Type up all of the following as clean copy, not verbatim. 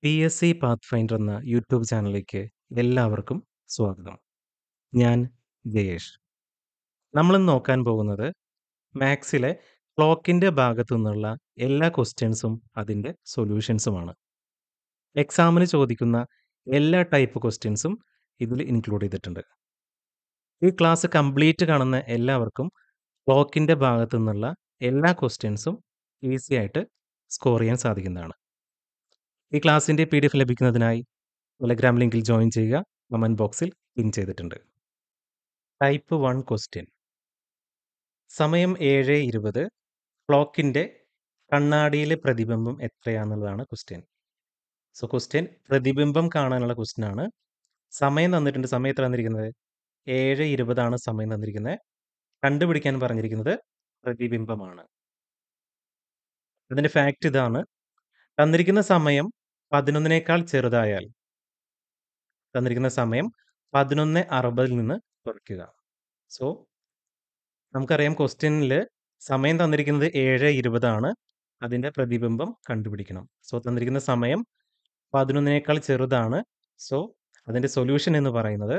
PSC Pathfinder എന്ന YouTube ചാനലിലേക്ക് എല്ലാവർക്കും സ്വാഗതം. ഞാൻ ജയേഷ്. നമ്മളിന്ന് നോക്കാൻ പോകുന്നത് മാത്സിലെ ക്ലോക്കിന്റെ ഭാഗത്തു നിന്നുള്ള എല്ലാ ക്വസ്റ്റ്യൻസും അതിന്റെ സൊല്യൂഷൻസുമാണ്. എക്സാമിന് ചോദിക്കുന്ന എല്ലാ ടൈപ്പ് ക്വസ്റ്റ്യൻസും ഇതിൽ ഇൻക്ലൂഡ് ചെയ്തിട്ടുണ്ട്. ഈ ക്ലാസ് കംപ്ലീറ്റ് കാണുന്ന എല്ലാവർക്കും ക്ലോക്കിന്റെ ഭാഗത്തു നിന്നുള്ള എല്ലാ ക്വസ്റ്റ്യൻസും ഈസി ആയിട്ട് സ്കോർ ചെയ്യാൻ സാധിക്കുന്നതാണ്. ഈ ക്ലാസ്സിന്റെ PDF ലഭിക്കുന്നതിനായി ടെലഗ്രാം ലിങ്കിൽ ജോയിൻ ചെയ്യുക. കമന്റ് ബോക്സിൽ പിൻ ചെയ്തിട്ടുണ്ട്. Type 1 question. സമയം 7:20. ക്ലോക്കിന്റെ കണ്ണാടിയിലെ പ്രതിബിംബം എത്രയാണെന്നുള്ളതാണ് ക്വസ്റ്റ്യൻ. സോ ക്വസ്റ്റ്യൻ പ്രതിബിംബം കാണാനുള്ള ക്വസ്റ്റ്യൻ ആണ്. സമയം തന്നിട്ടുണ്ട്. സമയം എത്ര തന്നിരിക്കുന്നത്? 7:20 ആണ് സമയം തന്നിരിക്കുന്നത്. കണ്ടുപിടിക്കാൻ പറഞ്ഞിരിക്കുന്നത് പ്രതിബിംബമാണ്. അതിന്റെ ഫാക്ട് ഇതാണ്. തന്നിരിക്കുന്ന സമയം 11നേക്കാൾ ചെറുതായാൽ തന്നിരിക്കുന്ന സമയം 11:60 നിന്ന് കുറയ്ക്കുക. സോ നമുക്കറിയാം ക്വസ്റ്റ്യനിൽ സമയം തന്നിരിക്കുന്നത് 7:20 ആണ്. അതിന്റെ പ്രതിബിംബം കണ്ടുപിടിക്കണം. സോ തന്നിരിക്കുന്ന സമയം 11നേക്കാൾ ചെറുതാണ്. സോ അതിന്റെ സൊല്യൂഷൻ എന്ന് പറയുന്നത്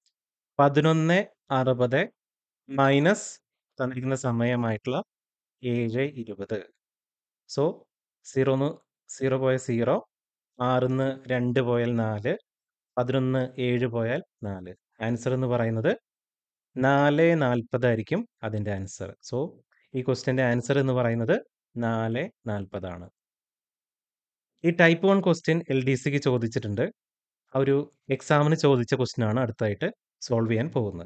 11:60 മൈനസ് തന്നിരിക്കുന്ന സമയമായിട്ടുള്ള 7:20. സോ 0 പോയാൽ 0, 6 2 പോയാൽ 4, 11 7 പോയാൽ 4. ആൻസർ എന്ന് പറയുന്നത് 4:40 ആയിരിക്കും അതിന്റെ ആൻസർ. സോ ഈ ക്വസ്റ്റ്യന്റെ ആൻസർ എന്ന് പറയുന്നത് 4:40 ആണ്. ഈ ടൈപ്പ് 1 ക്വസ്റ്റ്യൻ LDCക്ക് ചോദിച്ചിട്ടുണ്ട്. ആ ഒരു എക്സാമിന് ചോദിച്ച ക്വസ്റ്റ്യൻ ആണ് അടുത്തായിട്ട് സോൾവ് ചെയ്യാൻ പോകുന്നത്.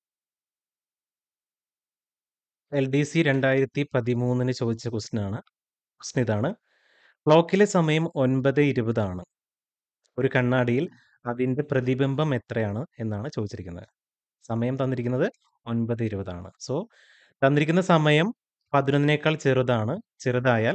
LDC 2013 ചോദിച്ച ക്വസ്റ്റ്യൻ ആണ്. ക്വസ്റ്റ്യൻ ഇതാണ്. ക്ലോക്കിലെ സമയം 9:20 ആണ്. ഒരു കണ്ണാടിയിൽ അതിന്റെ പ്രതിബിംബം എത്രയാണ് എന്നാണ് ചോദിച്ചിരിക്കുന്നത്. സമയം തന്നിരിക്കുന്നത് 9:20 ആണ്. സോ തന്നിരിക്കുന്ന സമയം 11നേക്കാൾ ചെറുതായാൽ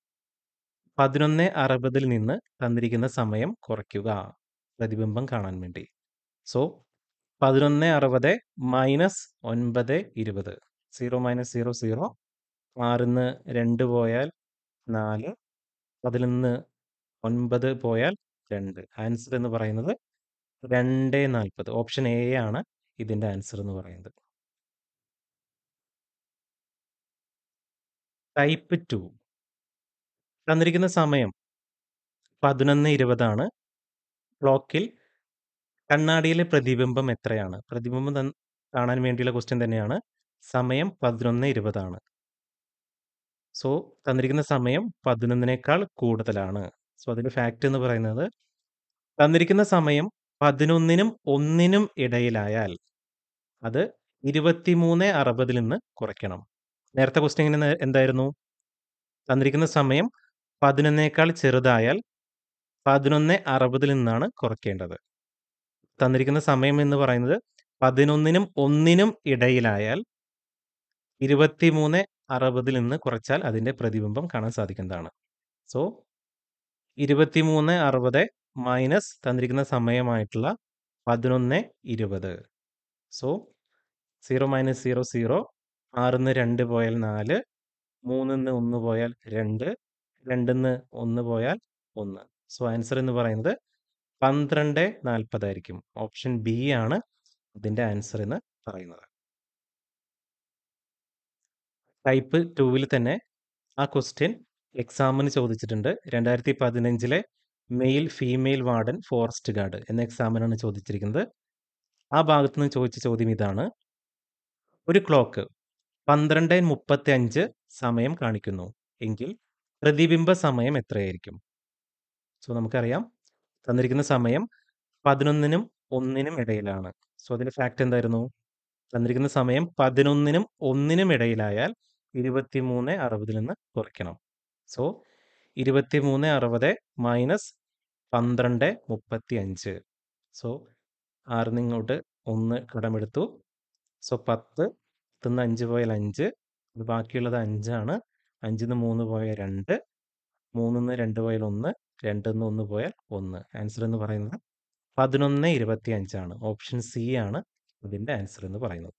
11:60 നിന്ന് തന്നിരിക്കുന്ന സമയം കുറയ്ക്കുക പ്രതിബിംബം കാണാൻ വേണ്ടി. So 11:60 minus 9:20. 0 മൈനസ് 0 0. 6 2 പോയാൽ 4, 11 9 പോയാൽ 2. ആൻസർ എന്ന് പറയുന്നത് 2:40. ഓപ്ഷൻ എ ആണ് ഇതിന്റെ ആൻസർ എന്ന് പറയുന്നത്. ടൈപ്പ് 2. തന്നിരിക്കുന്ന സമയം 11:20 ആണ്. ക്ലോക്കിൽ കണ്ണാടിയിലെ പ്രതിബിംബം എത്രയാണ്? പ്രതിബിംബം കാണാൻ വേണ്ടിയുള്ള ക്വസ്റ്റ്യൻ തന്നെയാണ്. സമയം 11:20 ആണ്. സോ തന്നിരിക്കുന്ന സമയം 11നേക്കാൾ കൂടുതലാണ്. സോ അതിന്റെ ഫാക്ട് എന്ന് പറയുന്നത് തന്നിരിക്കുന്ന സമയം 11നും 1നും ഇടയിലായാൽ അത് 23:60 നിന്ന് കുറയ്ക്കണം. നേരത്തെ ക്വസ്റ്റ്യൻ എന്തായിരുന്നു? തന്നിരിക്കുന്ന സമയം 11നേക്കാൾ ചെറുതായാൽ 11:60 നിന്നാണ് കുറയ്ക്കേണ്ടത്. തന്നിരിക്കുന്ന സമയം എന്ന് പറയുന്നത് 11നും 1നും ഇടയിലായാൽ 23:60 നിന്ന് കുറച്ചാൽ അതിന്റെ പ്രതിബിംബം കാണാൻ സാധിക്കുന്നതാണ്. സോ 23:60 മൈനസ് തന്നിരിക്കുന്ന സമയമായിട്ടുള്ള 11:20. So 0 minus 0 0. 6 2 പോയാൽ 4, 3 1 പോയാൽ 2, 2 1 പോയാൽ 1. സോ ആൻസർ എന്ന് പറയുന്നത് 12:40 ആയിരിക്കും. ഓപ്ഷൻ ബി ആണ് ഇതിന്റെ ആൻസർ എന്ന് പറയുന്നത്. ടൈപ്പ് 2 തന്നെ ആ ക്വസ്റ്റ്യൻ എക്സാമിന് ചോദിച്ചിട്ടുണ്ട്. 2015 male female warden forest guard എന്ന എക്സാമിനാണ് ചോദിച്ചിരിക്കുന്നത്. ആ ഭാഗത്ത് നിന്ന് ചോദിച്ച ചോദ്യം ഇതാണ്. ഒരു ക്ലോക്ക് 12:35 സമയം കാണിക്കുന്നു എങ്കിൽ പ്രതിബിംബ സമയം എത്രയായിരിക്കും? സോ നമുക്കറിയാം തന്നിരിക്കുന്ന സമയം 11നും 1നും ഇടയിലാണ്. സോ അതിന്റെ ഫാക്ട് എന്തായിരുന്നു? തന്നിരിക്കുന്ന സമയം 11നും 1നും ഇടയിലായാൽ 23:60 നിന്ന് കുറയ്ക്കണം. So 23:60 minus 12:35. സോ 6 ഇങ്ങോട്ട് 1 കടമെടുത്തു. സോ 10 ന്ന് 5 പോയാൽ 5, ബാക്കിയുള്ളത് 5 ആണ്. 5 3 പോയാൽ 2, 3 2 പോയാൽ 1, 2 1 പോയാൽ 1. ആൻസർ എന്ന് പറയുന്നത് 11:25 ആണ്. ഓപ്ഷൻ സി ആണ് ഇതിന്റെ ആൻസർ എന്ന് പറയുന്നത്.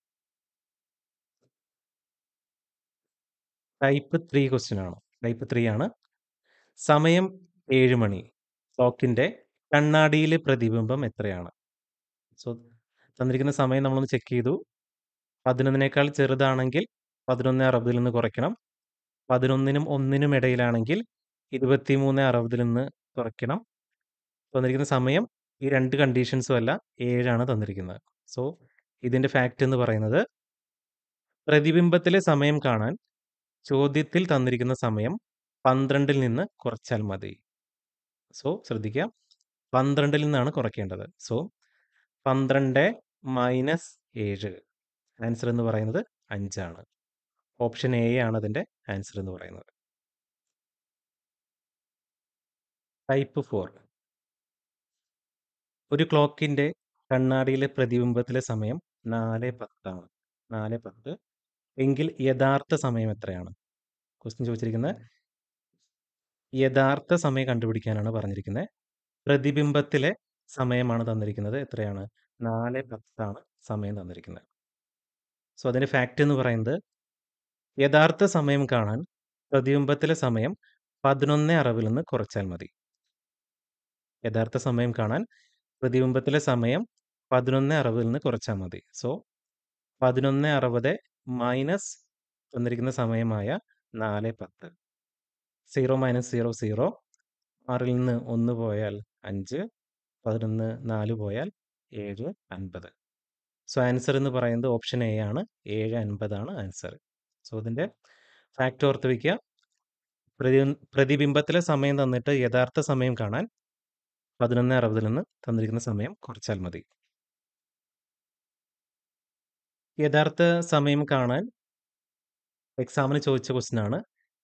ടൈപ്പ് 3 ക്വസ്റ്റ്യൻ ആണ്. ടൈപ്പ് 3 ആണ്. സമയം 7 മണി. ക്ലോക്കിന്റെ കണ്ണാടിയിലെ പ്രതിബിംബം എത്രയാണ്? സോ തന്നിരിക്കുന്ന സമയം നമ്മളൊന്ന് ചെക്ക് ചെയ്തു. 11-നേക്കാൾ ചെറുതാണെങ്കിൽ 11:60 നിന്ന് കുറയ്ക്കണം. 11-നും 1-നും ഇടയിലാണെങ്കിൽ 23:60 നിന്ന് കുറയ്ക്കണം. തന്നിരിക്കുന്ന സമയം ഈ 2 കണ്ടീഷൻസും അല്ല, 7 ആണ് തന്നിരിക്കുന്നത്. സോ ഇതിന്റെ ഫാക്റ്റ് എന്ന് പറയുന്നത്, പ്രതിബിംബത്തിലെ സമയം കാണാൻ ചോദ്യത്തിൽ തന്നിരിക്കുന്ന സമയം 12-ൽ നിന്ന് കുറച്ചാൽ മതി. സോ ശ്രദ്ധിക്കുക, 12-ൽ നിന്നാണ് കുറയ്ക്കേണ്ടത്. സോ 12 മൈനസ് 7, ആൻസർ എന്ന് പറയുന്നത് 5 ആണ്. ഓപ്ഷൻ എ ആണ് അതിന്റെ ആൻസർ എന്ന് പറയുന്നത്. ടൈപ്പ് 4. ഒരു ക്ലോക്കിന്റെ കണ്ണാടിയിലെ പ്രതിബിംബത്തിലെ സമയം 4:10 ആണ്. 4:10 എങ്കിൽ യഥാർത്ഥ സമയം എത്രയാണ്? ക്വസ്റ്റ്യൻ ചോദിച്ചിരിക്കുന്നത് യഥാർത്ഥ സമയം കണ്ടുപിടിക്കാനാണ് പറഞ്ഞിരിക്കുന്നത്. പ്രതിബിംബത്തിലെ സമയമാണ് തന്നിരിക്കുന്നത്. എത്രയാണ്? 4:10 ആണ് സമയം തന്നിരിക്കുന്നത്. സോ അതിന്റെ ഫാക്റ്റ് എന്ന് പറയുന്നത്, യഥാർത്ഥ സമയം കാണാൻ പ്രതിബിംബത്തിലെ സമയം 11:60 നിന്ന് കുറച്ചാൽ മതി. യഥാർത്ഥ സമയം കാണാൻ പ്രതിബിംബത്തിലെ സമയം 11:60 നിന്ന് കുറച്ചാൽ മതി. സോ 11:60 മൈനസ് തന്നിരിക്കുന്ന സമയമായ 4:10. 0 മൈനസ് 0 0. 6-ൽ നിന്ന് 1 പോയാൽ 5. 11 4 പോയാൽ 7:50. സോ ആൻസർ എന്ന് പറയുന്നത് ഓപ്ഷൻ എ ആണ്. 7:50 ആണ് ആൻസർ. സോ ഇതിന്റെ ഫാക്റ്റ് ഓർത്ത് വയ്ക്കുക. പ്രതിബിംബത്തിലെ സമയം തന്നിട്ട് യഥാർത്ഥ സമയം കാണാൻ 11:60 നിന്ന് തന്നിരിക്കുന്ന സമയം കുറച്ചാൽ മതി. യഥാർത്ഥ സമയം കാണാൻ എക്സാമിന് ചോദിച്ച ക്വസ്റ്റ്യൻ ആണ്.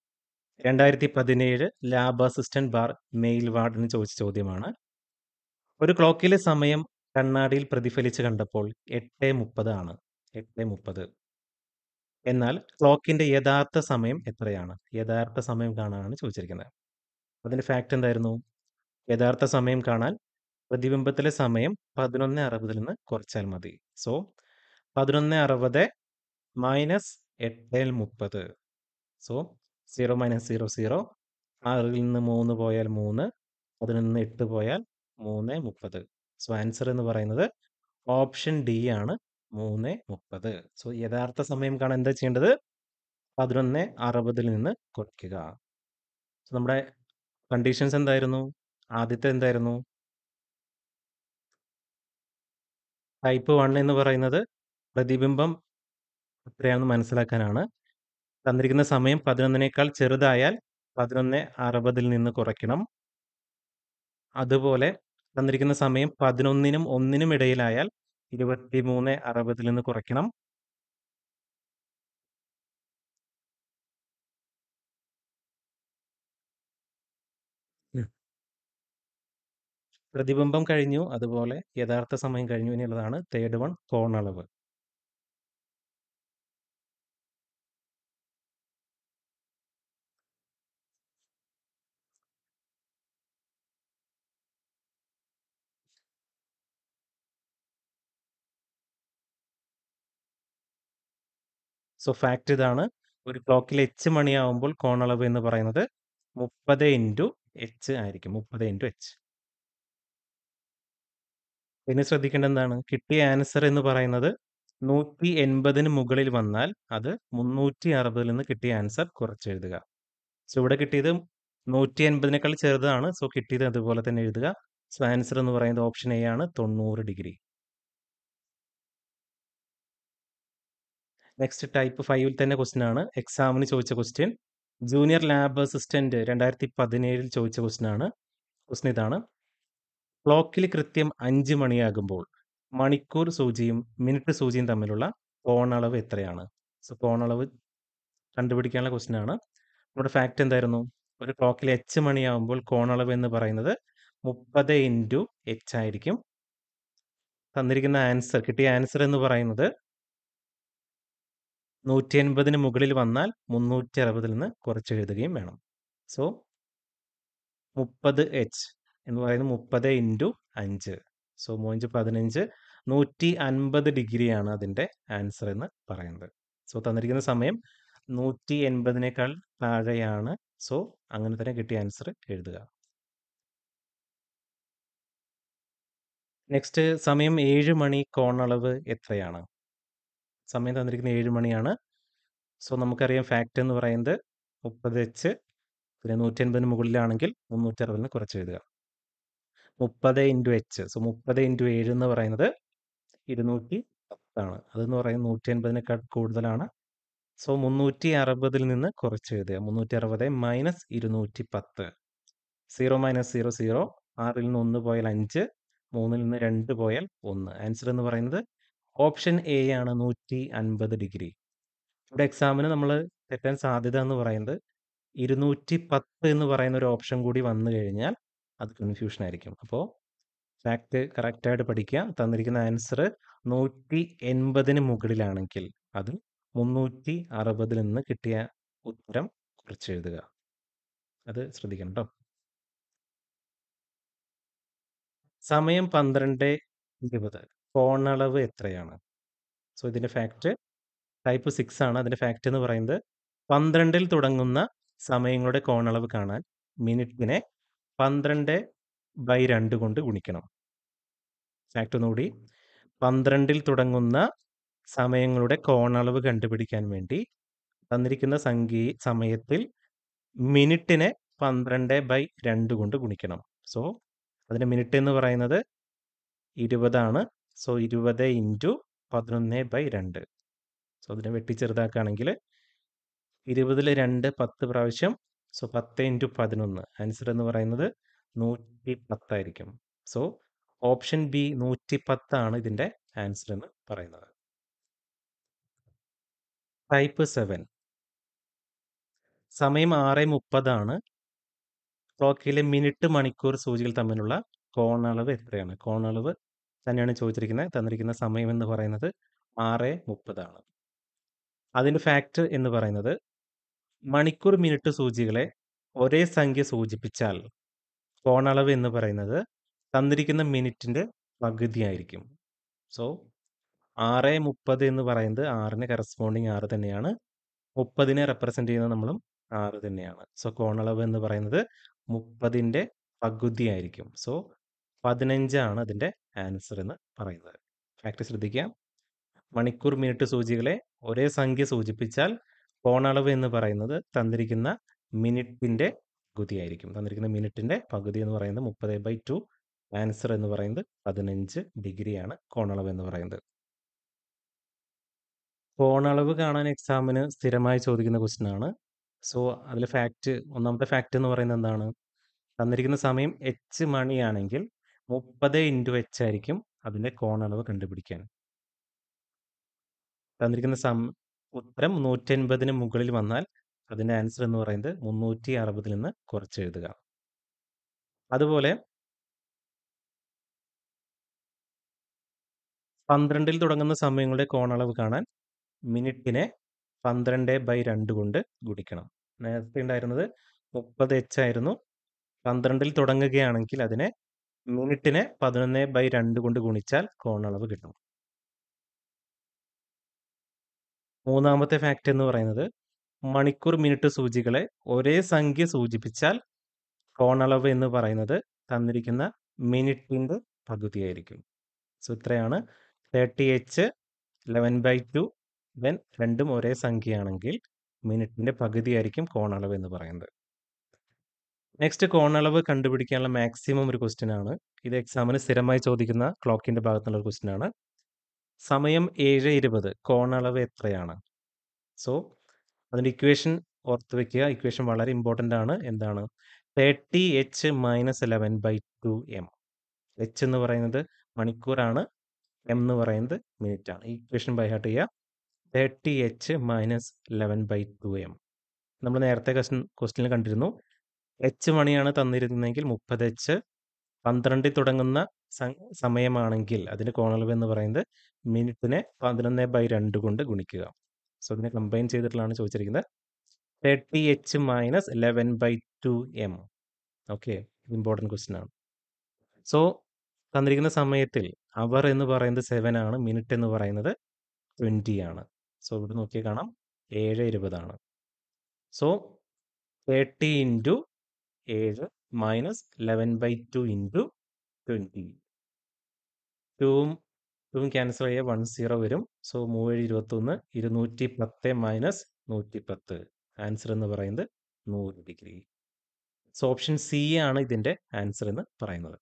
2017 ലാബ് അസിസ്റ്റന്റ് ബാർ മെയിൽ വാർഡിന് ചോദിച്ച ചോദ്യമാണ്. ഒരു ക്ലോക്കിലെ സമയം കണ്ണാടിയിൽ പ്രതിഫലിച്ച് കണ്ടപ്പോൾ 8:30 ആണ്. 8:30. എന്നാൽ ക്ലോക്കിന്റെ യഥാർത്ഥ സമയം എത്രയാണ്? യഥാർത്ഥ സമയം കാണാനാണ് ചോദിച്ചിരിക്കുന്നത്. അതിന്റെ ഫാക്റ്റ് എന്തായിരുന്നു? യഥാർത്ഥ സമയം കാണാൻ പ്രതിബിംബത്തിലെ സമയം 11:60 നിന്ന് കുറച്ചാൽ മതി. So 11:60 minus 8:30. So 0 minus 0 0. 6-ൽ നിന്ന് 3 പോയാൽ 3. 11-ൽ നിന്ന് 8 പോയാൽ 3:30. സോ ആൻസർ എന്ന് പറയുന്നത് ഓപ്ഷൻ ഡി ആണ്, 3:30. സോ യഥാർത്ഥ സമയം കാണാൻ എന്താ ചെയ്യേണ്ടത്? 11:60 നിന്ന് കുറയ്ക്കുക. സോ നമ്മുടെ കണ്ടീഷൻസ് എന്തായിരുന്നു? ആദ്യത്തെ എന്തായിരുന്നു? ടൈപ്പ് 1 എന്ന് പറയുന്നത് പ്രതിബിംബം എത്രയാണെന്ന് മനസ്സിലാക്കാനാണ്. തന്നിരിക്കുന്ന സമയം 11-നേക്കാൾ ചെറുതായാൽ 11:60 നിന്ന് കുറയ്ക്കണം. അതുപോലെ തന്നിരിക്കുന്ന സമയം 11-നും 1-നും ഇടയിലായാൽ 23:60 നിന്ന് കുറയ്ക്കണം. പ്രതിബിംബം കഴിഞ്ഞു, അതുപോലെ യഥാർത്ഥ സമയം കഴിഞ്ഞു. ഇനിയുള്ളതാണ് തേർഡ് വൺ, കോണളവ്. സോ ഫാക്റ്റ് ഇതാണ്. ഒരു ക്ലോക്കിൽ എച്ച് മണിയാവുമ്പോൾ കോണളവ് എന്ന് പറയുന്നത് 30 × h ആയിരിക്കും. 30 × h. പിന്നെ ശ്രദ്ധിക്കേണ്ട എന്താണ്? കിട്ടിയ ആൻസർ എന്ന് പറയുന്നത് 180-ന് മുകളിൽ വന്നാൽ അത് 360-ൽ നിന്ന് കിട്ടിയ ആൻസർ കുറച്ചെഴുതുക. സോ ഇവിടെ കിട്ടിയത് 180-നേക്കാൾ ചെറുതാണ്. സോ കിട്ടിയത് അതുപോലെ തന്നെ എഴുതുക. സോ ആൻസർ എന്ന് പറയുന്നത് ഓപ്ഷൻ എ ആണ്, 90 ഡിഗ്രി. നെക്സ്റ്റ് ടൈപ്പ് 5-ൽ തന്നെ ക്വസ്റ്റ്യൻ ആണ്. എക്സാമിന് ചോദിച്ച ക്വസ്റ്റ്യൻ. ജൂനിയർ ലാബ് അസിസ്റ്റന്റ് 2017 ചോദിച്ച ക്വസ്റ്റ്യൻ ആണ്. ക്വസ്റ്റ്യൻ ഇതാണ്. ക്ലോക്കിൽ കൃത്യം 5 മണിയാകുമ്പോൾ മണിക്കൂർ സൂചിയും മിനിറ്റ് സൂചിയും തമ്മിലുള്ള കോണളവ് എത്രയാണ്? സോ കോണളവ് കണ്ടുപിടിക്കാനുള്ള ക്വസ്റ്റ്യൻ ആണ്. നമ്മുടെ ഫാക്റ്റ് എന്തായിരുന്നു? ഒരു ക്ലോക്കിൽ h മണിയാകുമ്പോൾ കോണളവ് എന്ന് പറയുന്നത് 30 × h ആയിരിക്കും. തന്നിരിക്കുന്ന ആൻസർ, കിട്ടിയ ആൻസർ എന്ന് പറയുന്നത് 180-ന് മുകളിൽ വന്നാൽ 360-ൽ നിന്ന് കുറച്ചെഴുതുകയും വേണം. സോ 30h എന്ന് പറയുന്നത് 30 × 5. സോ 3 15, 150 ഡിഗ്രിയാണ് അതിൻ്റെ ആൻസർ എന്ന് പറയുന്നത്. സോ തന്നിരിക്കുന്ന സമയം 180-നേക്കാൾ താഴെയാണ്. സോ അങ്ങനെ തന്നെ കിട്ടിയ ആൻസർ എഴുതുക. നെക്സ്റ്റ് സമയം 7 മണി കോണളവ് എത്രയാണ്? സമയം തന്നിരിക്കുന്നത് 7 മണിയാണ്. സോ നമുക്കറിയാം ഫാക്റ്റ് എന്ന് പറയുന്നത് 30h പിന്നെ 180 മുകളിലാണെങ്കിൽ 360 കുറച്ച് എഴുതുക. 30 ഇൻറ്റു എച്ച്. സോ 30 ഇൻറ്റു 7 എന്ന് പറയുന്നത് 210 ആണ്. അതെന്ന് പറയുന്നത് 180 കൂടുതലാണ്. സോ 360 നിന്ന് കുറച്ച് എഴുതുക. 360 മൈനസ് 210. 0 മൈനസ് 0 0. 6 നിന്ന് 1 പോയാൽ 5. 3 നിന്ന് 2 പോയാൽ 1. ആൻസർ എന്ന് പറയുന്നത് ഓപ്ഷൻ എ ആണ് 150 ഡിഗ്രി. ഇവിടെ എക്സാമിന് നമ്മൾ തെറ്റാൻ സാധ്യത എന്ന് പറയുന്നത് 210 എന്ന് പറയുന്ന ഒരു ഓപ്ഷൻ കൂടി വന്നു കഴിഞ്ഞാൽ അത് കൺഫ്യൂഷൻ ആയിരിക്കും. അപ്പോൾ ഫാക്റ്റ് കറക്റ്റായിട്ട് പഠിക്കുക. തന്നിരിക്കുന്ന ആൻസർ 180 മുകളിലാണെങ്കിൽ അത് 360 നിന്ന് കിട്ടിയ ഉത്തരം കുറിച്ചെഴുതുക. അത് ശ്രദ്ധിക്കണം കേട്ടോ. സമയം 12:20. കോണളവ് എത്രയാണ്? സോ ഇതിന്റെ ഫാക്റ്റ് ടൈപ്പ് 6 ആണ്. അതിന്റെ ഫാക്റ്റ് എന്ന് പറയുന്നത് 12-ൽ തുടങ്ങുന്ന സമയങ്ങളുടെ കോണളവ് കാണാൻ മിനിറ്റിനെ 12/2 കൊണ്ട് ഗുണിക്കണം. ഫാക്റ്റ് ഒന്നുകൂടി, 12-ൽ തുടങ്ങുന്ന സമയങ്ങളുടെ കോണളവ് കണ്ടുപിടിക്കാൻ വേണ്ടി തന്നിരിക്കുന്ന സമയത്തിൽ മിനിറ്റിനെ 12/2 കൊണ്ട് ഗുണിക്കണം. സോ അതിന്റെ മിനിറ്റ് എന്ന് പറയുന്നത് 20 ആണ്. So 20 into 11/2. സോ അതിനെ വെട്ടി ചെറുതാക്കുകയാണെങ്കിൽ 20-ൽ 2 10 പ്രാവശ്യം. So 10 into 11. ആൻസർ എന്ന് പറയുന്നത് 110 ആയിരിക്കും. സോ ഓപ്ഷൻ ബി 110 ആണ് ഇതിന്റെ ആൻസർ എന്ന് പറയുന്നത്. ടൈപ്പ് 7. സമയം 6:30 ആണ്. ക്ലോക്കിലെ മിനിറ്റ് മണിക്കൂർ സൂചികൾ തമ്മിലുള്ള കോണളവ് എത്രയാണ്? കോണളവ് തന്നെയാണ് ചോദിച്ചിരിക്കുന്നത്. തന്നിരിക്കുന്ന സമയം എന്ന് പറയുന്നത് 6:30 ആണ്. അതിന്റെ ഫാക്റ്റ് എന്ന് പറയുന്നത് മണിക്കൂർ മിനിറ്റ് സൂചികളെ ഒരേ സംഖ്യ സൂചിപ്പിച്ചാൽ കോണളവ് എന്ന് പറയുന്നത് തന്നിരിക്കുന്ന മിനിറ്റിന്റെ പകുതിയായിരിക്കും. സോ 6:30 എന്ന് പറയുന്നത് 6-ന് കറസ്പോണ്ടിങ് 6 തന്നെയാണ്. 30-നെ റെപ്രസെന്റ് ചെയ്യുന്നത് നമ്മളും 6 തന്നെയാണ്. സോ കോണളവ് എന്ന് പറയുന്നത് 30-ന്റെ പകുതിയായിരിക്കും. സോ 15 ആണ് അതിന്റെ ആൻസർ എന്ന് പറയുന്നത്. ഫാക്റ്റ് ശ്രദ്ധിക്കാം. മണിക്കൂർ മിനിറ്റ് സൂചികളെ ഒരേ സംഖ്യ സൂചിപ്പിച്ചാൽ കോണളവ് എന്ന് പറയുന്നത് തന്നിരിക്കുന്ന മിനിറ്റിന്റെ പകുതിയായിരിക്കും. തന്നിരിക്കുന്ന മിനിറ്റിന്റെ പകുതി എന്ന് പറയുന്നത് 30/2. ആൻസർ എന്ന് പറയുന്നത് 15 ഡിഗ്രിയാണ് കോണളവ് എന്ന് പറയുന്നത്. കോണളവ് കാണാൻ എക്സാമിന് സ്ഥിരമായി ചോദിക്കുന്ന ക്വസ്റ്റ്യൻ ആണ്. സോ അതിൽ ഒന്നാമത്തെ ഫാക്റ്റ് എന്ന് പറയുന്നത് എന്താണ്? തന്നിരിക്കുന്ന സമയം h മണിയാണെങ്കിൽ 30 ഇൻറ്റു h ആയിരിക്കും അതിന്റെ കോണളവ് കണ്ടുപിടിക്കാൻ. തന്നിരിക്കുന്ന ഉത്തരം 180-ന് മുകളിൽ വന്നാൽ അതിന്റെ ആൻസർ എന്ന് പറയുന്നത് 360-ൽ നിന്ന് കുറച്ചെഴുതുക. അതുപോലെ 12-ൽ തുടങ്ങുന്ന സമയങ്ങളുടെ കോണളവ് കാണാൻ മിനിറ്റിനെ 12/2 കൊണ്ട് ഗുണിക്കണം. നേരത്തെ ഉണ്ടായിരുന്നത് 30h ആയിരുന്നു. 12-ൽ തുടങ്ങുകയാണെങ്കിൽ അതിനെ മിനിറ്റിനെ 11/2 കൊണ്ട് ഗുണിച്ചാൽ കോണളവ് കിട്ടും. മൂന്നാമത്തെ ഫാക്റ്റ് എന്ന് പറയുന്നത് മണിക്കൂർ മിനിറ്റ് സൂചികളെ ഒരേ സംഖ്യ സൂചിപ്പിച്ചാൽ കോണളവ് എന്ന് പറയുന്നത് തന്നിരിക്കുന്ന മിനിറ്റിന്റെ പകുതിയായിരിക്കും. സോ ഇത്രയാണ് 30h 11/2. ദെൻ രണ്ടും ഒരേ സംഖ്യയാണെങ്കിൽ മിനിറ്റിന്റെ പകുതിയായിരിക്കും കോണളവ് എന്ന് പറയുന്നത്. നെക്സ്റ്റ് കോണളവ് കണ്ടുപിടിക്കാനുള്ള മാക്സിമം ഒരു ക്വസ്റ്റ്യൻ ആണ്. ഇത് എക്സാമിന് സ്ഥിരമായി ചോദിക്കുന്ന ക്ലോക്കിന്റെ ഭാഗത്തുള്ള ഒരു ക്വസ്റ്റ്യൻ ആണ്. സമയം 7:20. കോണളവ് എത്രയാണ്? സോ അതിന്റെ ഇക്വേഷൻ ഓർത്ത് വെക്കുക. ഇക്വേഷൻ വളരെ ഇമ്പോർട്ടൻ്റ് ആണ്. എന്താണ്? 30h minus 11/2m. h എന്ന് പറയുന്നത് മണിക്കൂറാണ്. m എന്ന് പറയുന്നത് മിനിറ്റ് ആണ്. ഈ ഇക്വേഷൻ ബൈ ഹാർട്ട് ചെയ്യുക. 30h minus 11/2m. നമ്മൾ നേരത്തെ ക്വസ്റ്റ്യനിൽ കണ്ടിരുന്നു. h മണിയാണ് തന്നിരുന്നെങ്കിൽ 30h. 12-ൽ തുടങ്ങുന്ന സമയമാണെങ്കിൽ അതിന്റെ കോണളവ് എന്ന് പറയുന്നത് മിനിറ്റിനെ 11/2 കൊണ്ട് ഗുണിക്കുക. സോ ഇതിനെ കമ്പൈൻ ചെയ്തിട്ടുള്ളതാണ് ചോദിച്ചിരിക്കുന്നത്. 30h minus 11/2m. Okay, important question ആണ്. സോ തന്നിരിക്കുന്ന സമയത്തിൽ അവർ എന്ന് പറയുന്നത് 7 ആണ്. മിനിറ്റ് എന്ന് പറയുന്നത് 20 ആണ്. സോ ഇവിടെ നോക്കിയാൽ കാണാം 7:20 ആണ്. So 30 into 7 minus 11/2 into 20. 2ഉം 2ഉം ക്യാൻസൽ ആയ 10 വരും. So 3 21 210 minus 110. ആൻസർ എന്ന് പറയുന്നത് 100 ഡിഗ്രി. സോ ഓപ്ഷൻ സി ആണ് ഇതിന്റെ ആൻസർ എന്ന് പറയുന്നത്.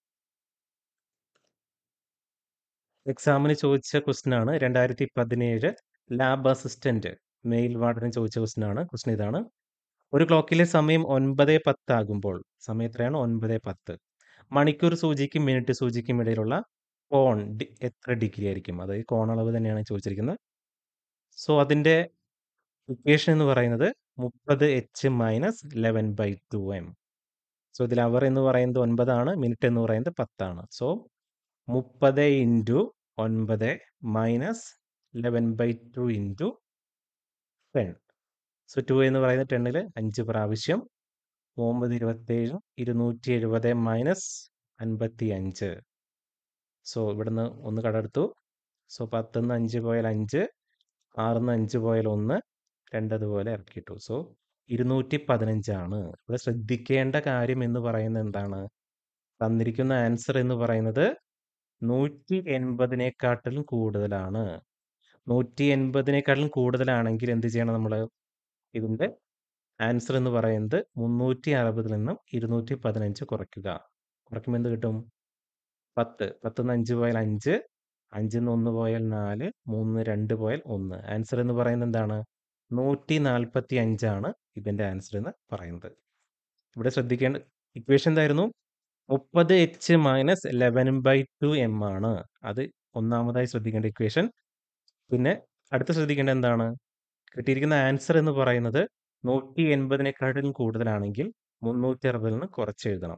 എക്സാമിന് ചോദിച്ച ക്വസ്റ്റ്യൻ ആണ് 2017 ലാബ് അസിസ്റ്റന്റ് മെയിൽ വാർഡന് ചോദിച്ച ക്വസ്റ്റ്യൻ ആണ്. ക്വസ്റ്റ്യൻ ഇതാണ്: ഒരു ക്ലോക്കിലെ സമയം 9:10 ആകുമ്പോൾ, സമയം എത്രയാണ്? 9:10. മണിക്കൂർ സൂചിക്കും മിനിറ്റ് സൂചിക്കും ഇടയിലുള്ള കോൺ എത്ര ഡിഗ്രി ആയിരിക്കും? അതായത് കോണളവ് തന്നെയാണ് ചോദിച്ചിരിക്കുന്നത്. സോ അതിന്റെ ഇക്വേഷൻ എന്ന് പറയുന്നത് 30h മൈനസ് 11/2m. സോ ഇതിൽ അവർ എന്ന് പറയുന്നത് 9 ആണ്, മിനിറ്റ് എന്ന് പറയുന്നത് 10 ആണ്. So 30 into 9 minus 11/2 into 10. So 2 എന്ന് പറയുന്നത് 10ൽ 5 പ്രാവശ്യം. 9 27 270 മൈനസ് 55. സോ ഇവിടുന്ന് ഒന്ന് കടമെടുത്തു. സോ 10ന്ന് 5 പോയാൽ 5, 6ന്ന് 5 പോയാൽ 1, 2 അതുപോലെ ഇറക്കിയിട്ടു. സോ 215 ആണ്. ഇവിടെ ശ്രദ്ധിക്കേണ്ട കാര്യം എന്ന് പറയുന്നത് എന്താണ്? തന്നിരിക്കുന്ന ആൻസർ എന്ന് പറയുന്നത് 180-നേക്കാട്ടിലും കൂടുതലാണ്. 180-നേക്കാട്ടിലും കൂടുതലാണെങ്കിൽ എന്ത് ചെയ്യണം നമ്മൾ? ഇതിന്റെ ആൻസർ എന്ന് പറയുന്നത് 360 നിന്നും 215 കുറയ്ക്കുക. കുറയ്ക്കുമ്പോൾ എന്ത് കിട്ടും? 10. 10ന്ന് 5 പോയാൽ 5, 5ന്ന് 1 പോയാൽ 4, 3 2 പോയാൽ 1. ആൻസർ എന്ന് പറയുന്നത് എന്താണ്? 145 ആണ് ഇതിന്റെ ആൻസർ എന്ന് പറയുന്നത്. ഇവിടെ ശ്രദ്ധിക്കേണ്ട ഇക്വേഷൻ എന്തായിരുന്നു? 30h മൈനസ് 11/2m ആണ്. അത് ഒന്നാമതായി ശ്രദ്ധിക്കേണ്ട ഇക്വേഷൻ. പിന്നെ അടുത്ത് ശ്രദ്ധിക്കേണ്ട എന്താണ്? കിട്ടിയിരിക്കുന്ന ആൻസർ എന്ന് പറയുന്നത് 180-നേക്കാട്ടിലും കൂടുതലാണെങ്കിൽ 360 നിന്ന് കുറച്ചെഴുതണം.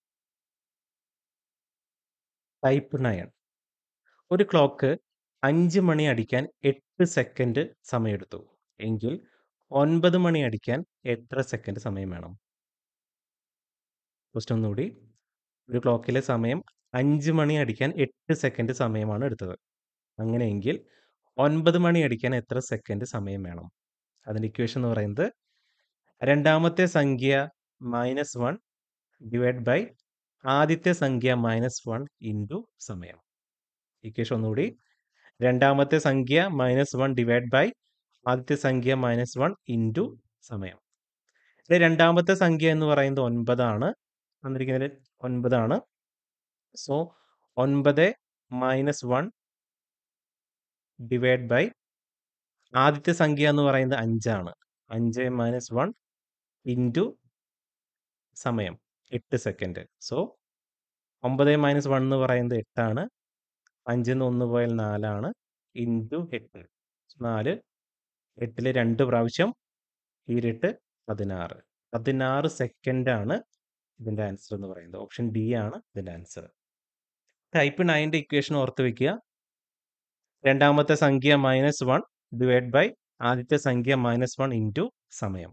ടൈപ്പ് 9. ഒരു ക്ലോക്ക് 5 മണി അടിക്കാൻ 8 സെക്കൻഡ് സമയമെടുത്തു എങ്കിൽ 9 മണി അടിക്കാൻ എത്ര സെക്കൻഡ് സമയം വേണം? ക്വസ്റ്റ്യൻ ഒന്നുകൂടി. ഒരു ക്ലോക്കിലെ സമയം 5 മണി അടിക്കാൻ 8 സെക്കൻഡ് സമയമാണ് എടുത്തത്. അങ്ങനെയെങ്കിൽ 9 മണി അടിക്കാൻ എത്ര സെക്കൻഡ് സമയം വേണം? അതിൻ്റെ ഇക്വേഷൻ എന്ന് പറയുന്നത് രണ്ടാമത്തെ സംഖ്യ -1 ഡിവൈഡ് ബൈ ആദ്യത്തെ സംഖ്യ -1 ഇൻറ്റു സമയം. ഇക്വേഷൻ ഒന്നുകൂടി. രണ്ടാമത്തെ സംഖ്യ -1 ഡിവൈഡ് ബൈ ആദ്യത്തെ സംഖ്യ -1 ഇൻറ്റു സമയം. ഇത് രണ്ടാമത്തെ സംഖ്യ എന്ന് പറയുന്നത് 9 ആണ്. തന്നിരിക്കുന്നതിൽ 9 ആണ്. സോ 9 -1 ഡിവൈഡ് ബൈ ആദ്യത്തെ സംഖ്യ എന്ന് പറയുന്നത് 5 ആണ്. 5 - 1 ഇൻറ്റു സമയം 8 സെക്കൻഡ്. സോ 9 - 1 എന്ന് പറയുന്നത് 8 ആണ്. 5ന്ന് 1 പോയാൽ 4 ആണ്. ഇൻറ്റു 8. 4, 8ൽ 2 പ്രാവശ്യം, 8 16. 16 സെക്കൻഡാണ് ഇതിൻ്റെ ആൻസർ എന്ന് പറയുന്നത്. ഓപ്ഷൻ ഡി ആണ് ഇതിൻ്റെ ആൻസർ. ടൈപ്പ് 9ന്റെ ഇക്വേഷൻ ഓർത്ത് വെക്കുക. രണ്ടാമത്തെ സംഖ്യ -1 ഡിവൈഡ് ബൈ ആദ്യത്തെ സംഖ്യ -1 ഇൻറ്റു സമയം.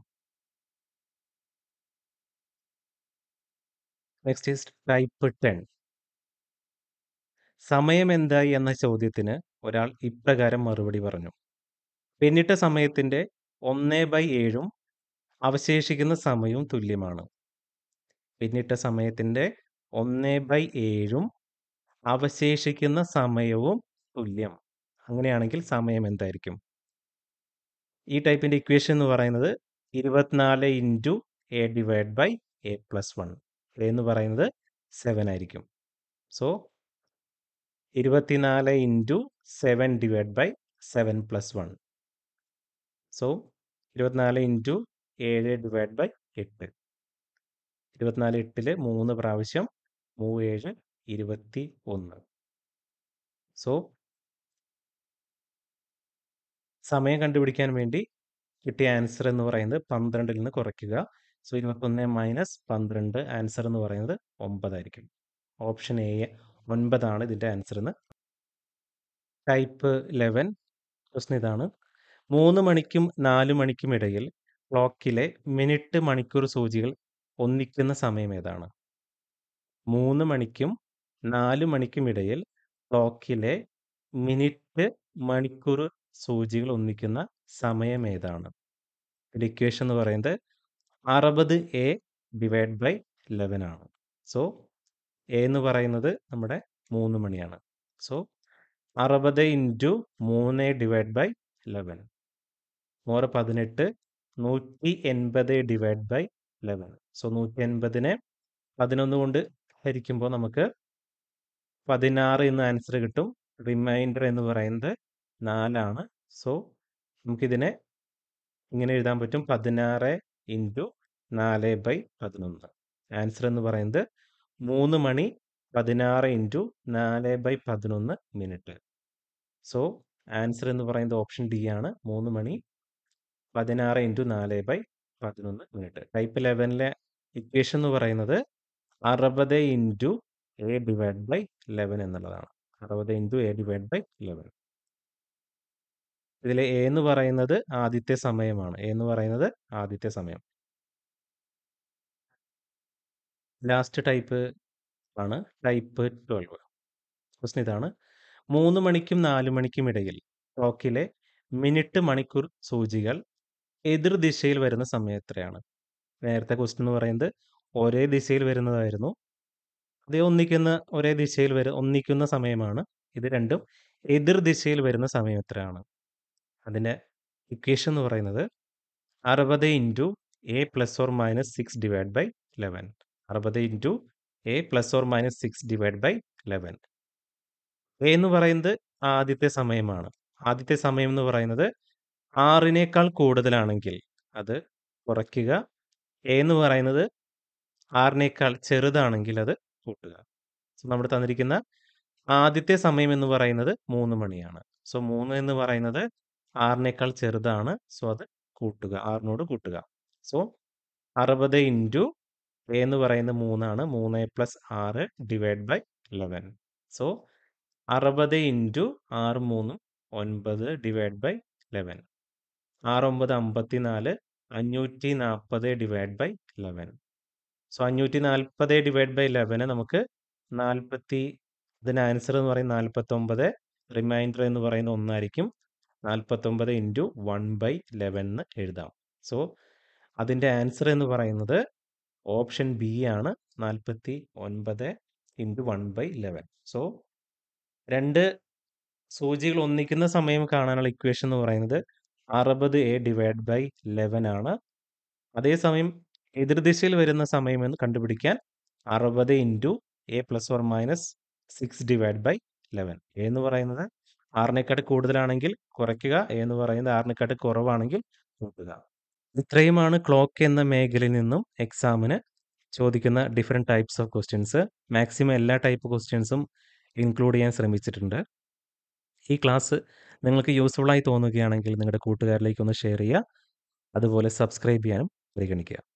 Next is type 10. സമയം എന്തായി എന്ന ചോദ്യത്തിന് ഒരാൾ ഇപ്രകാരം മറുപടി പറഞ്ഞു: പിന്നിട്ട സമയത്തിന്റെ 1/7 അവശേഷിക്കുന്ന സമയവും തുല്യമാണ്. പിന്നിട്ട സമയത്തിന്റെ 1/7 അവശേഷിക്കുന്ന സമയവും തുല്യം. അങ്ങനെയാണെങ്കിൽ സമയം എന്തായിരിക്കും? ഈ ടൈപ്പിന്റെ ഇക്വേഷൻ എന്ന് പറയുന്നത് 24 into a divide by a plus 1. A എന്ന് പറയുന്നത് 7 ആയിരിക്കും. So 24 into 7 divide by 7 plus 1. So 24 into 7 divide by 8. 24 8ൽ 3 പ്രാവശ്യം, 3 7 21. സോ സമയം കണ്ടുപിടിക്കാൻ വേണ്ടി കിട്ടിയ ആൻസർ എന്ന് പറയുന്നത് 12ൽ നിന്ന് കുറയ്ക്കുക. സോ 21 മൈനസ് 12, ആൻസർ എന്ന് പറയുന്നത് 9 ആയിരിക്കും. ഓപ്ഷൻ എ 9 ആണ് ഇതിൻ്റെ ആൻസർ എന്ന്. ടൈപ്പ് 11 ക്വസ്റ്റ്യൻ ഇതാണ്: 3 മണിക്കും 4 മണിക്കും ഇടയിൽ ക്ലോക്കിലെ മിനിറ്റ് മണിക്കൂർ സൂചികൾ ഒന്നിക്കുന്ന സമയം ഏതാണ്? 3 മണിക്കും 4 മണിക്കും ഇടയിൽ ക്ലോക്കിലെ മിനിറ്റ് മണിക്കൂർ സൂചികൾ ഒന്നിക്കുന്ന സമയം ഏതാണ്? ഇതിൻ്റെ ഇക്വേഷൻ എന്ന് പറയുന്നത് 60A ഡിവൈഡ് ബൈ 11 ആണ്. സോ എ എന്ന് പറയുന്നത് നമ്മുടെ 3 മണിയാണ്. So 60 into 3 divide by 11. 18 180 divide by 11. So 180നെ 11 കൊണ്ട് ഹരിക്കുമ്പോൾ നമുക്ക് 16 എന്ന് ആൻസർ കിട്ടും. റിമൈൻഡർ എന്ന് പറയുന്നത് 4 ആണ്. സോ നമുക്കിതിനെ ഇങ്ങനെ എഴുതാൻ പറ്റും, 16 ഇൻറ്റു 4 ബൈ 11. ആൻസർ എന്ന് പറയുന്നത് 3 മണി 16 into 4 by 11 minute. So answer എന്ന് പറയുന്നത് ഓപ്ഷൻ ഡി ആണ്, 3 മണി 16 ഇൻറ്റു 4 ബൈ 11 മിനിറ്റ്. ടൈപ്പ് 11ലെ ഇക്വേഷൻ എന്ന് പറയുന്നത് 60 ഇൻറ്റു എ ഡിവൈഡ് ബൈ 11 എന്നുള്ളതാണ്. 60 ഇൻറ്റു എ ഡിവൈഡ് ബൈ 11. ഇതിൽ എ എന്ന് പറയുന്നത് ആദ്യത്തെ സമയമാണ്. എ എന്ന് പറയുന്നത് ആദ്യത്തെ സമയം. ലാസ്റ്റ് ടൈപ്പ് ആണ് ടൈപ്പ് 12. ക്വസ്റ്റ്യൻ ഇതാണ്: 3 മണിക്കും 4 മണിക്കും ഇടയിൽ ക്ലോക്കിലെ മിനിറ്റ് മണിക്കൂർ സൂചികൾ എതിർ ദിശയിൽ വരുന്ന സമയം എത്രയാണ്? നേരത്തെ ക്വസ്റ്റ്യൻ എന്ന് പറയുന്നത് ഒരേ ദിശയിൽ വരുന്നതായിരുന്നു. അത് ഒന്നിക്കുന്ന സമയമാണ്. ഇത് രണ്ടും എതിർ ദിശയിൽ വരുന്ന സമയം എത്രയാണ്? അതിൻ്റെ ഇക്വേഷൻ എന്ന് പറയുന്നത് 60 into a plus or minus 6 divide by 11. 60 into a plus or minus 6 divide by 11. A എന്ന് പറയുന്നത് ആദ്യത്തെ സമയമാണ്. ആദ്യത്തെ സമയം എന്ന് പറയുന്നത് 6-നേക്കാൾ കൂടുതലാണെങ്കിൽ അത് കുറയ്ക്കുക. എ എന്ന് പറയുന്നത് 6-നേക്കാൾ ചെറുതാണെങ്കിൽ അത് കൂട്ടുക. സോ നമ്മൾ തന്നിരിക്കുന്ന ആദ്യത്തെ സമയം എന്ന് പറയുന്നത് 3 മണിയാണ്. സോ 3 എന്ന് പറയുന്നത് 6-നേക്കാൾ ചെറുതാണ്. സോ അത് കൂട്ടുക, 6നോട് കൂട്ടുക. സോ 60 ഇൻറ്റു എ എന്ന് പറയുന്നത് 3 ആണ്. 3 plus 6 divide by 11. So 60 into 6 3 9 divide by 11. 6 9 54, 540 divide by 11. So 540 divide by 11 നമുക്ക് 40, ഇതിന് ആൻസർ എന്ന് പറയുന്നത് 49, റിമൈൻഡർ എന്ന് പറയുന്നത് 1 ആയിരിക്കും. 49 ഇൻറ്റു 1 ബൈ 11 എന്ന് എഴുതാം. സോ അതിൻ്റെ ആൻസർ എന്ന് പറയുന്നത് ഓപ്ഷൻ ബി ആണ്, 49 ഇൻറ്റു 1 ബൈ 11. സോ രണ്ട് സൂചികൾ ഒന്നിക്കുന്ന സമയം കാണാനുള്ള ഇക്വേഷൻ എന്ന് പറയുന്നത് 60 എ ഡിവൈഡ് ബൈ 11 ആണ്. അതേസമയം എതിർദിശയിൽ വരുന്ന സമയം എന്ന് കണ്ടുപിടിക്കാൻ 60 into a plus or minus 6 divide by 11. A എന്ന് പറയുന്നത് 6-നേക്കാൾ കൂടുതലാണെങ്കിൽ കുറയ്ക്കുക, എ എന്ന് പറയുന്നത് 6-നേക്കാൾ കുറവാണെങ്കിൽ കൂട്ടുക. ഇത്രയുമാണ് ക്ലോക്ക് എന്ന മേഖലയിൽ നിന്നും എക്സാമിന് ചോദിക്കുന്ന different types of questions. Maximum എല്ലാ ടൈപ്പ് ക്വസ്റ്റ്യൻസും ഇൻക്ലൂഡ് ചെയ്യാൻ ശ്രമിച്ചിട്ടുണ്ട്. ഈ ക്ലാസ് നിങ്ങൾക്ക് യൂസ്ഫുള്ളായി തോന്നുകയാണെങ്കിൽ നിങ്ങളുടെ കൂട്ടുകാരിലേക്ക് ഒന്ന് ഷെയർ ചെയ്യുക. അതുപോലെ സബ്സ്ക്രൈബ് ചെയ്യാനും പരിഗണിക്കുക.